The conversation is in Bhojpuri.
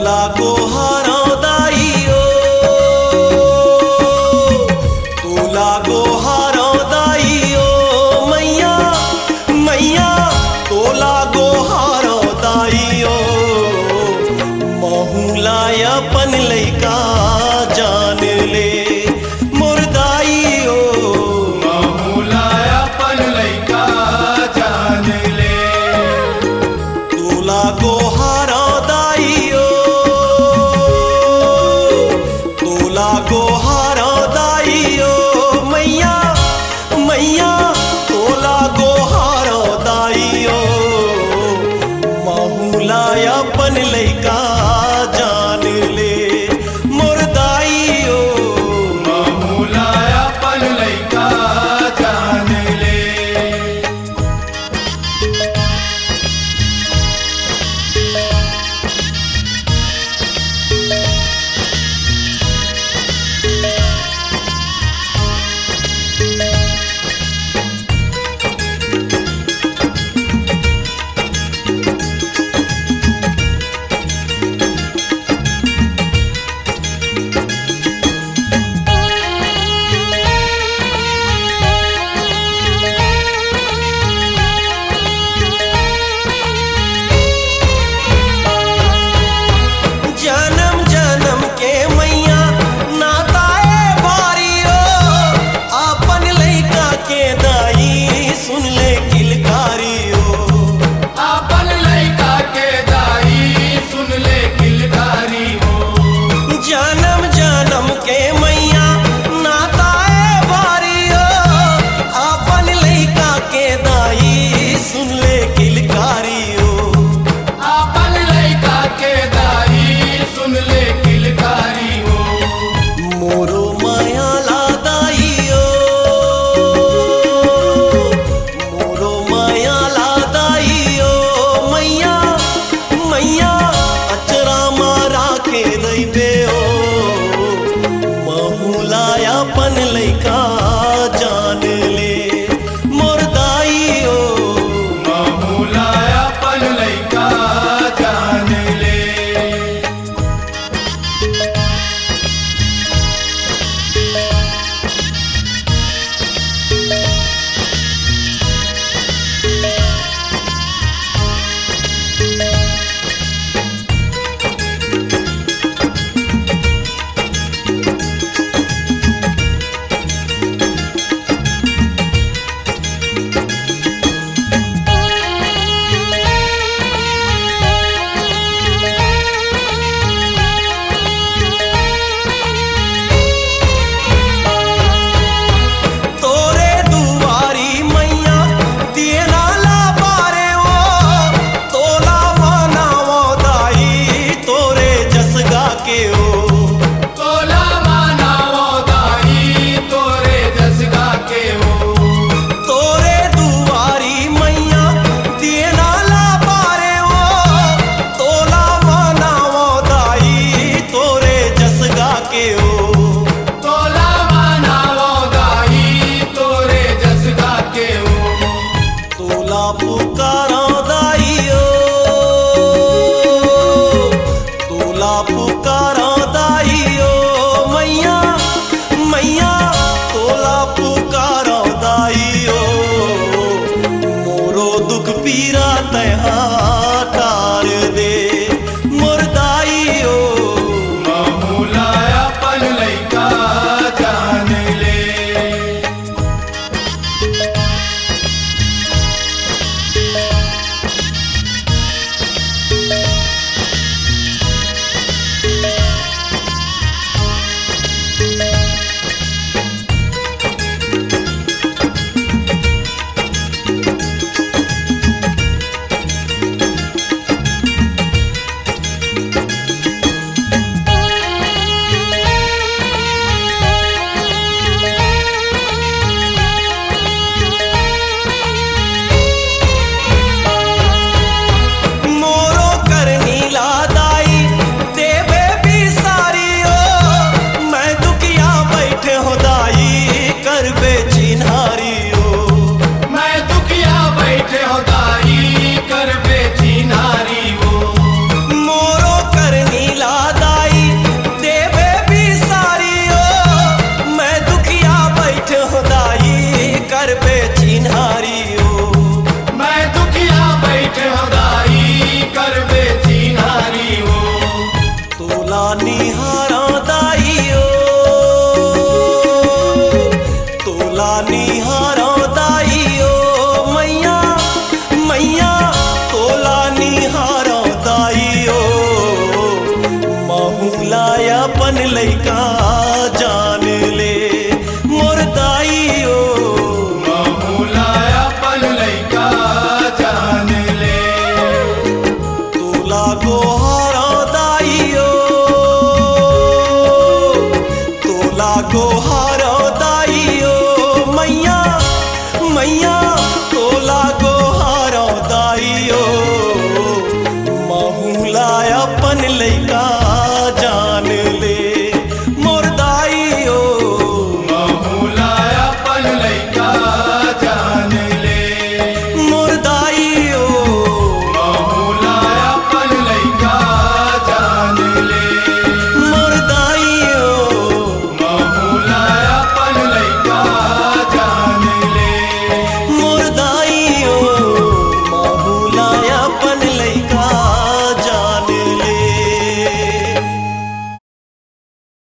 लागो हारों दाइयो, तू लागो हारों दाइयो, मैया मैया तो लागो हारों दाइयो। महुलाया पन लैका जान ले मोर दाइयो, महुलाया पन लैका जान ले। तू लागो हारों दाइयो, तू लागो हारों दाइयो, मैया मैया तो लागो हारों दाइयो। महुलाया पन लैका जान ले मोर दाइयो, महुलाया पन लैका जान ले। लइका जान ले मोर दाई ओ महूला अपन लइका जान ले तोला गोहारा दाई ओ तोला गोहारा दाई ओ मैया मैया तोला गोहारा दाई ओ महूला अपन लइका